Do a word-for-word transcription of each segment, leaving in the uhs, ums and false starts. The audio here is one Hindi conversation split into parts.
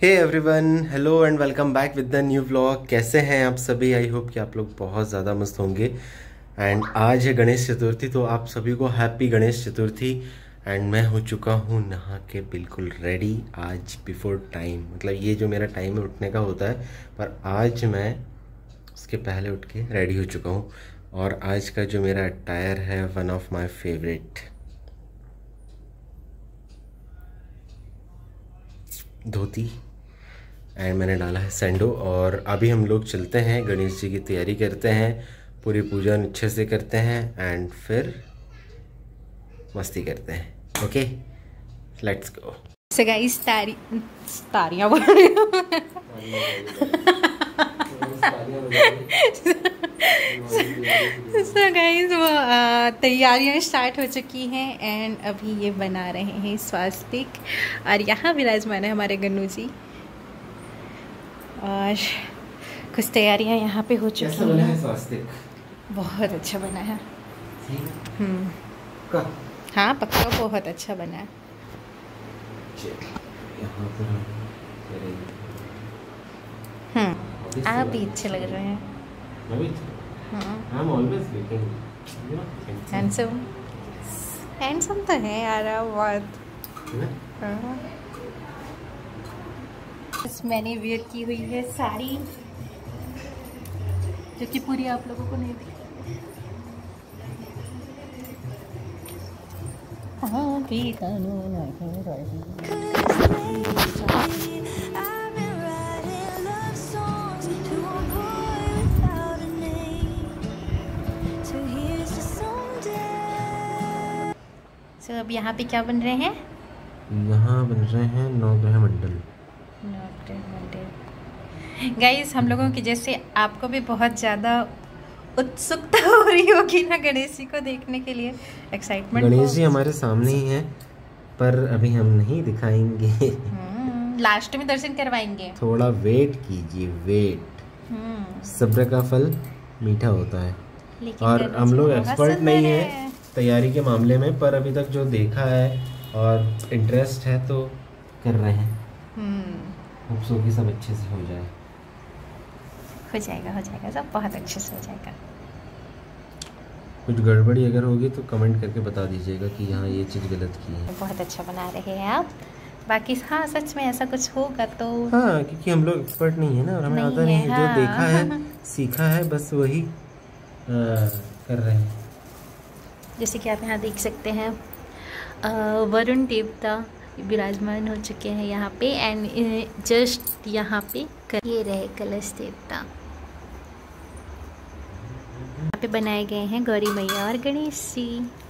Hey everyone, hello and welcome back with the new vlog. कैसे हैं आप सभी? आई होप कि आप लोग बहुत ज़्यादा मस्त होंगे। एंड आज है गणेश चतुर्थी, तो आप सभी को हैप्पी गणेश चतुर्थी। एंड मैं हो चुका हूँ नहा के बिल्कुल रेडी आज बिफोर टाइम। मतलब ये जो मेरा टाइम है उठने का होता है, पर आज मैं उसके पहले उठ के रेडी हो चुका हूँ। और आज का जो मेरा अटायर है one of my favourite, dhoti, and मैंने डाला है सैंडो। और अभी हम लोग चलते हैं, गणेश जी की तैयारी करते हैं, पूरी पूजा अच्छे से करते हैं एंड फिर मस्ती करते हैं। Okay, let's go. So guys तारी तारियां बोल रही हूँ। सो गाइस वो तैयारियां स्टार्ट हो चुकी हैं एंड अभी ये बना रहे हैं स्वास्तिक। और यहाँ विराजमान है हमारे गन्नू जी और कुछ तैयारियां यहाँ पे हो चुकी हैं। कैसा बना है स्वास्तिक? बहुत अच्छा बना है। हम्म, हाँ पक्का बहुत अच्छा बना है। यहाँ पर हम्म आप भी अच्छे लग रहे हैं। हैंडसम हैंडसम तो है यार बहुत। मैंने वेयर की हुई है साड़ी, जो कि पूरी आप लोगों को नहीं दिखी। हाँ भी So, अब यहाँ पे क्या बन रहे हैं? यहाँ बन रहे हैं नवग्रह मंडल। गाइस हम लोगों की जैसे आपको भी बहुत ज़्यादा उत्सुकता हो रही होगी ना गणेश जी को देखने के लिए। एक्साइटमेंट। गणेश जी हमारे सामने ही हैं, पर अभी हम नहीं दिखाएंगे। लास्ट में दर्शन करवाएंगे। थोड़ा वेट कीजिए, वेट। सब्र का फल मीठा होता है। और हम लोग एक्सपर्ट नहीं है तैयारी के मामले में, पर अभी तक जो देखा है और इंटरेस्ट है तो कर रहे हैं। होप सो कि सब अच्छे से हो जाए। हो जाएगा हो जाएगा सब बहुत अच्छे से हो जाएगा। कुछ गड़बड़ी अगर होगी तो कमेंट करके बता दीजिएगा कि यहाँ ये चीज़ गलत की है। बहुत अच्छा बना रहे हैं आप। बाकी हाँ सच में ऐसा कुछ होगा तो हाँ, क्योंकि हम लोग एक्सपर्ट नहीं है ना, और हमें आता नहीं है। हाँ। जो देखा है सीखा है बस वही आ, कर रहे हैं। जैसे कि आप यहाँ देख सकते हैं वरुण देवता विराजमान हो चुके हैं यहाँ पे। एंड जस्ट यहाँ पे ये रहे कलश देवता। यहाँ पे बनाए गए हैं गौरी मैया और गणेश जी।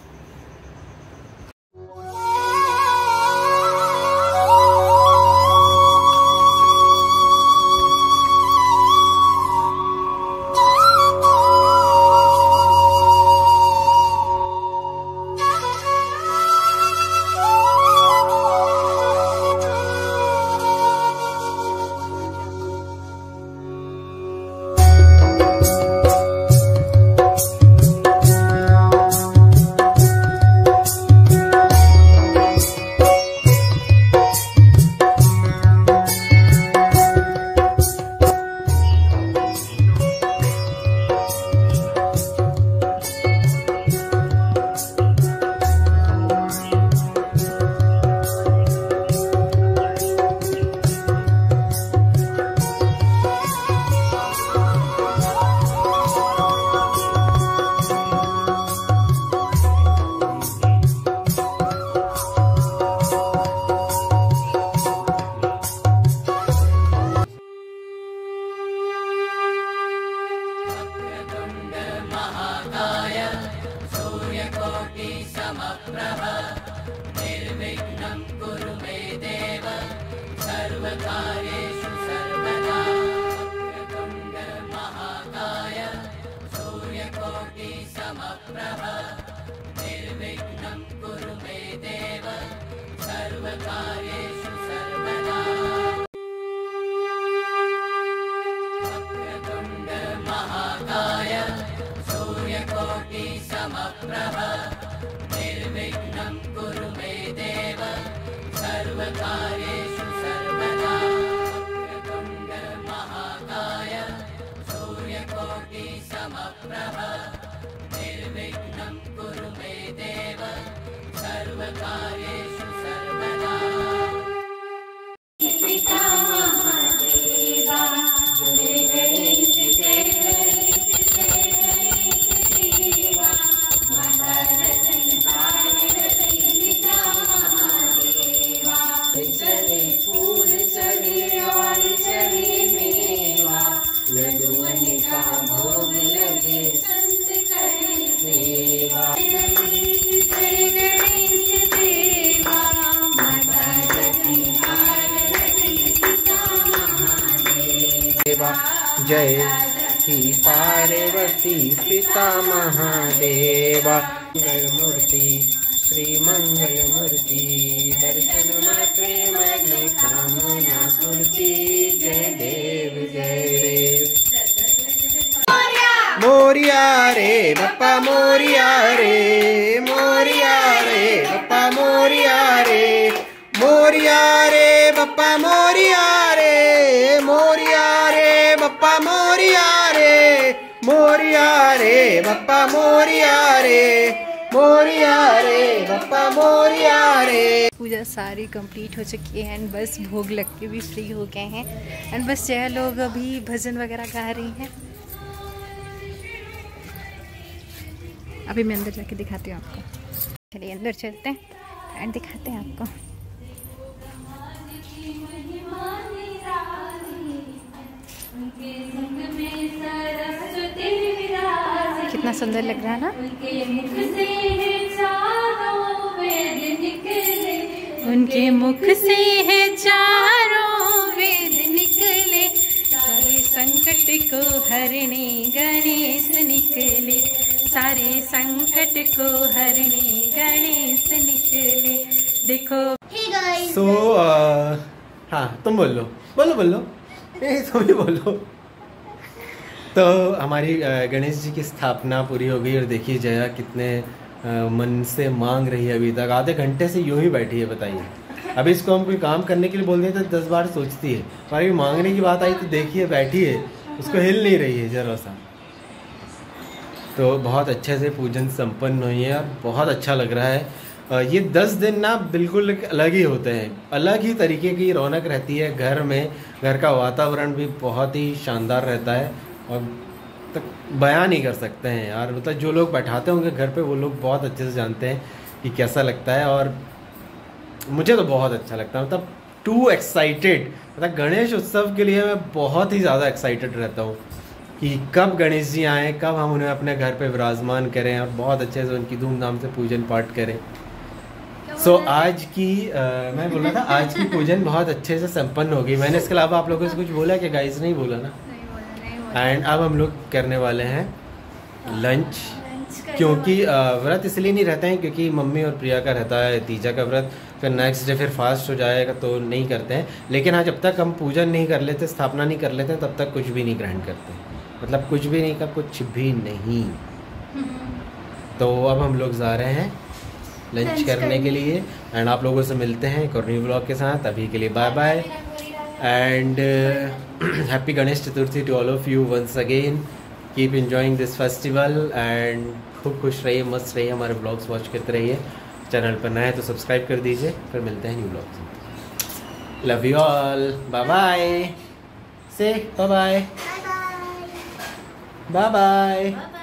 समप्रभ निर्विघ्नं कुरु मे देव सर्वकार्येषु सर्वदा। जय ही पार्वती पिता महादेवा मंगल मूर्ति श्री मंगल मूर्ति दर्शन मात्रे मन कामना पूर्ति जय देव जय देव। मोरिया रे बप्पा मोरिया रे मोरिया रे बप्पा मोरिया रे मोरिया रे बप्पा मोरिया रे मोरिया रे बप्पा मोरिया रे मोरिया रे बप्पा मोरिया रे मोरिया रे बप्पा मोरिया रे। पूजा सारी कंप्लीट हो चुकी है एंड बस भोग लग के भी फ्री हो गए हैं एंड बस यह लोग अभी भजन वगैरह गा रही हैं। अभी मैं अंदर जाके दिखाती हूँ आपको। चलिए अंदर चलते हैं एंड दिखाते हैं आपको। कितना सुंदर लग रहा है ना। उनके मुख से है चारों वेद निकले सारे संकट को हरने गणेश निकले सारे संकट को हरने गणेश निकले। देखो सो so, uh, हाँ तुम बोलो बोलो बोलो नहीं तुम ही बोलो। तो हमारी गणेश जी की स्थापना पूरी हो गई और देखिए जया कितने मन से मांग रही है। अभी तक आधे घंटे से यूं ही बैठी है। बताइए अभी इसको हम कोई काम करने के लिए बोल देते तो दस बार सोचती है, पर अभी मांगने की बात आई तो देखिए बैठी है, उसको हिल नहीं रही है जरा सा। तो बहुत अच्छे से पूजन संपन्न हुई है और बहुत अच्छा लग रहा है। ये दस दिन ना बिल्कुल अलग ही होते हैं, अलग ही तरीके की रौनक रहती है घर में। घर का वातावरण भी बहुत ही शानदार रहता है और तक बयान नहीं कर सकते हैं यार। मतलब जो लोग बैठाते होंगे घर पे वो लोग बहुत अच्छे से जानते हैं कि कैसा लगता है और मुझे तो बहुत अच्छा लगता है। मतलब टू एक्साइटेड, मतलब गणेश उत्सव के लिए मैं बहुत ही ज़्यादा एक्साइटेड रहता हूँ कि कब गणेश जी आएँ, कब हम उन्हें अपने घर पे विराजमान करें और बहुत अच्छे से उनकी धूमधाम से पूजन पाठ करें। सो so, आज की आ, मैं बोल रहा था आज की पूजन बहुत अच्छे से संपन्न हो गई। मैंने इसके अलावा आप लोगों से कुछ बोला कि गाइस नहीं बोला ना। एंड अब हम लोग करने वाले हैं लंच, क्योंकि व्रत इसलिए नहीं रहते हैं क्योंकि मम्मी और प्रिया का रहता है तीजा का व्रत, फिर नेक्स्ट डे फिर फास्ट हो जाएगा तो नहीं करते हैं। लेकिन हाँ जब तक हम पूजन नहीं कर लेते, स्थापना नहीं कर लेते तब तक कुछ भी नहीं ग्रहण करते, मतलब कुछ भी नहीं का कुछ भी नहीं। तो अब हम लोग जा रहे हैं लंच करने के लिए एंड आप लोगों से मिलते हैं एक और न्यू ब्लॉग के साथ। अभी के लिए bye bye and happy Ganesh Chaturthi to all of you once again. Keep enjoying this festival and खूब खुश रहिए, मस्त रहिए, हमारे ब्लॉग्स वॉच करते रहिए। चैनल पर नए तो सब्सक्राइब कर दीजिए। फिर मिलते हैं new blogs. Love you all, bye bye, say bye bye, bye bye.